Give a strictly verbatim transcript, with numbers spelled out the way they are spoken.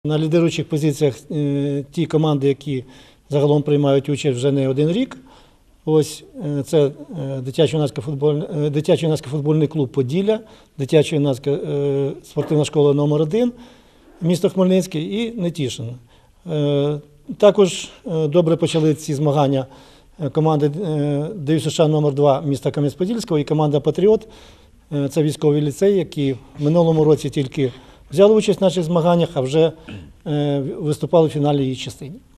На лідируючих позиціях е, ті команди, які загалом приймають участь вже не один рік. Ось е, це е, дитячо-юнацький футбольний, е, дитячо-юнацький футбольний клуб «Поділля», дитячо-юнацька е, спортивна школа номер один, місто Хмельницький і Нетішин. Е, також е, добре почали ці змагання е, команди е, ДЮСШ номер два міста Кам'янець-Подільського і команда «Патріот». Е, це військовий ліцей, які в минулому році тільки взяли участь в наших змаганнях, а вже е, виступали в фіналі її частині.